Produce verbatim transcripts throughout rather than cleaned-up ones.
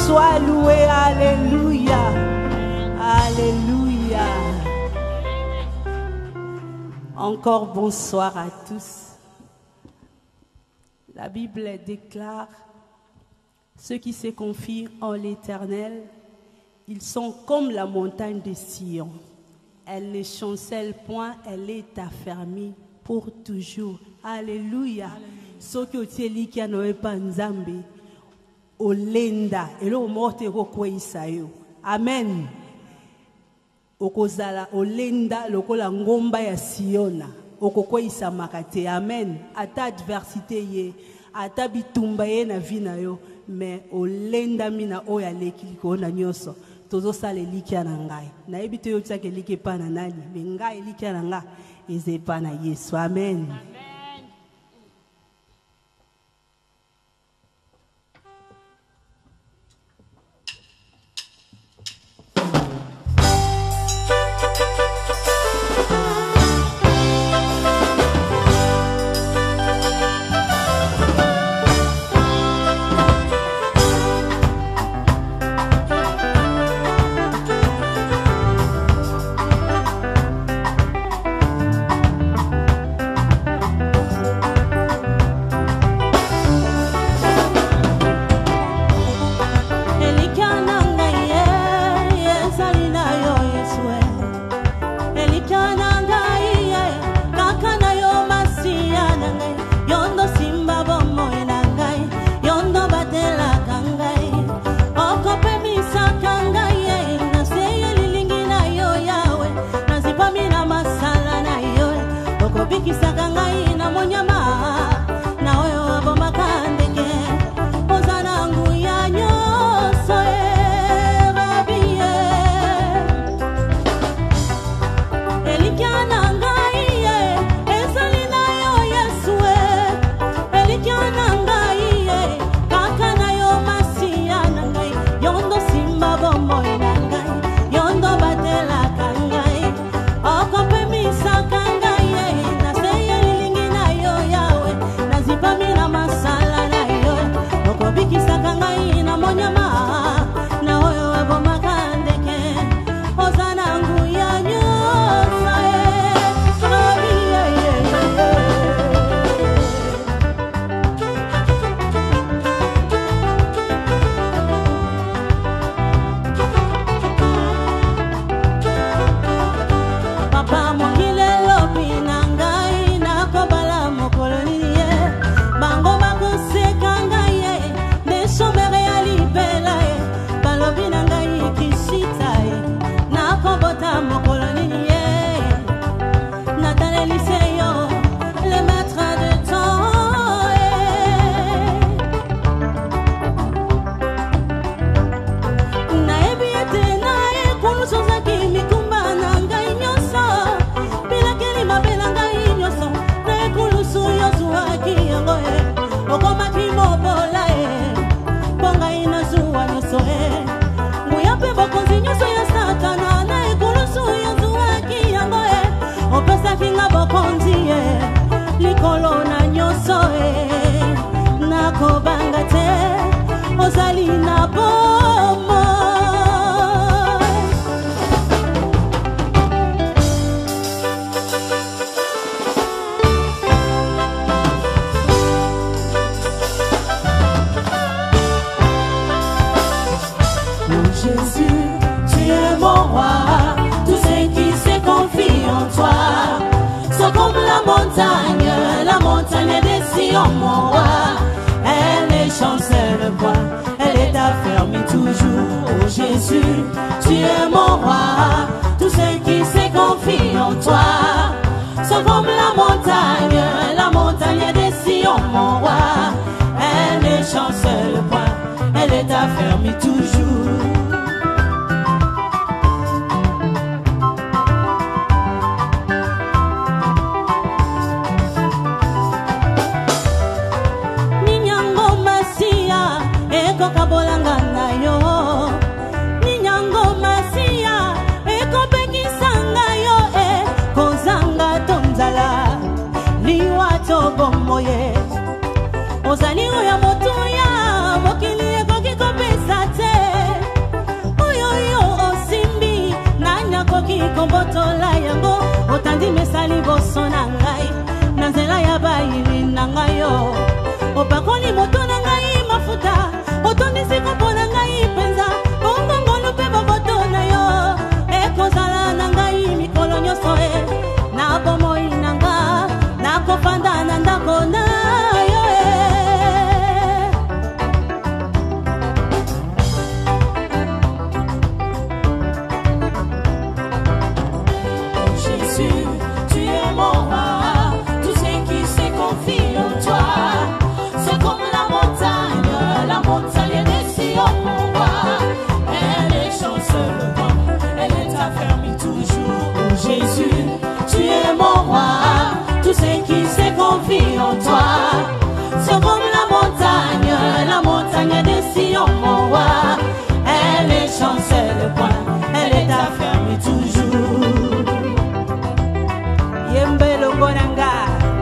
Sois loué, alléluia, alléluia. Encore bonsoir à tous. La Bible déclare, ceux qui se confient en l'Éternel, ils sont comme la montagne de Sion. Elle ne chancelle point, elle est affermie pour toujours. Alléluia. Ce qui est dit qu'il n'y a pas nzambe, olenda, et l'on morte kokweyisayo. Amen. Okozala olenda lokola ngomba ya Siona. Okokweyisa makate. Amen. Ata adversité ye, ata bitumba ye na vina yo, mais olenda mina oya lekiko na nyoso. Tozo sale likia na ngai. Na ebite yo tsake like pa na nani, me ngai likia na nga eze pa na Yesu. Amen. Ozali oya moto ya mokili ekoki kopesa te confie en toi. Sois comme la montagne, la montagne de Sion, mon roi. Elle est chancelle, point, elle est affermie toujours. Yembelo Bonanga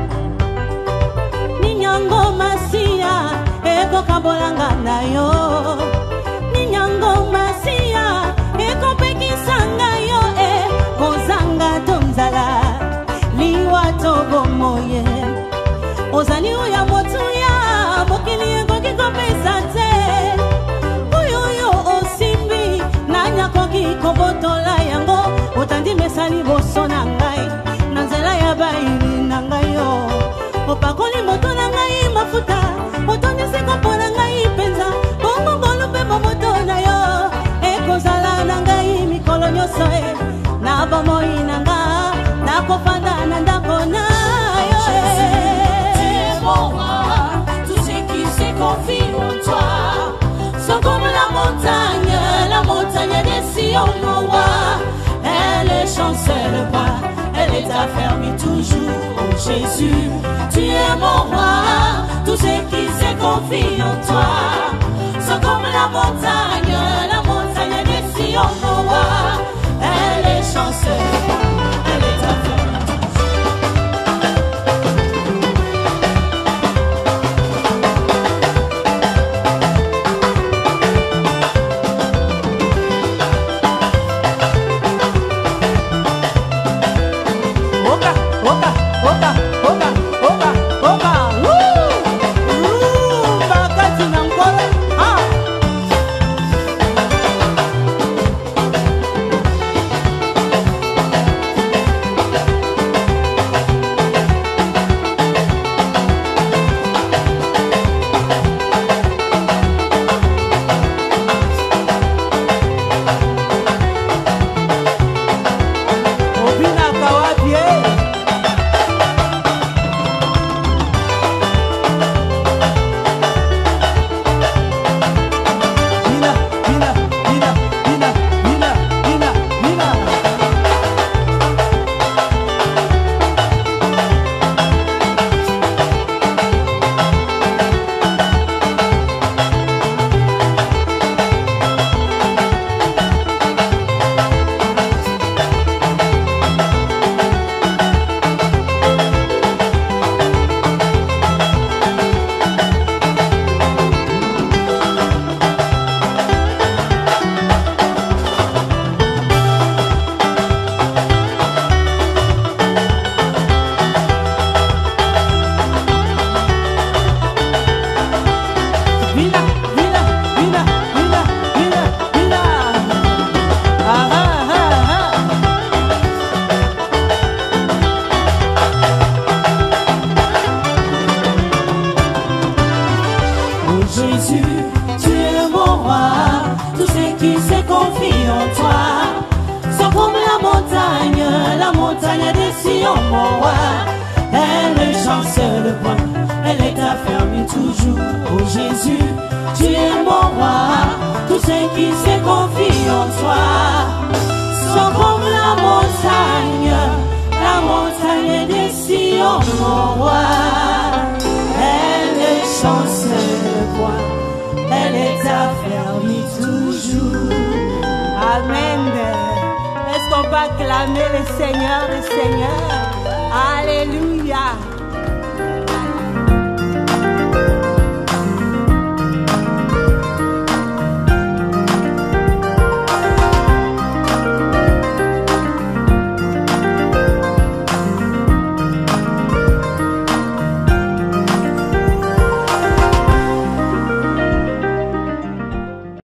Ninyango Masia, Eko Kabolanga na yo. Ninyango Masia, Eko Pekisanga yo, e Kozanga Tomzala, Liwa Togo Moye. Ozali uya motuya, Mokili Eko Kiko Pesate. Uyoyo Osimbi, Nanya Koki Kobotola Yango, Otandi Mesali Bosona Ngai, Nanzela ya Baili Nangayo. Opakoli moto na ngai mafuta, moto niseko pona ngai penza. Bongo ngolo pe moto na yo, ekozala na ngai mikolo nyoso e. Na bomoi na nga, na kofanda na ndako na yo e. Tu es mon roi, tout ce qui se confie en toi. Sont comme la montagne, la montagne des Sion, mon roi. Elle est chancelle, pas, elle est affermie toujours. Oh Jésus, tu es mon roi, tout ce qui se confie en toi. Sont comme la montagne, la montagne des Sion, mon roi. Elle est chanceuse, elle est affermie toujours. Oka, oka, oka, oka, oka, oka, woo, woo, bakati na mkola, ah. Obina kawapi, eh. Bina, bina, bina, bina, bina, bina, bina. Bina, bina, bina, bina, bina, bina. Ah, ah, ah, ah. Oh Jésus, tu es mon roi, tout ce qui se confie en toi. Sont comme la montagne, la montagne des Sion, mon roi. Elle est chancelle, point, elle est affermie toujours. Oh Jésus, tu es mon roi, tout ce qui se confie en toi. Sont comme la montagne, la montagne des Sion, mon roi. Elle est chancelle, point, elle est affermie toujours. Amen. Est-ce qu'on peut acclamer le Seigneur, le Seigneur?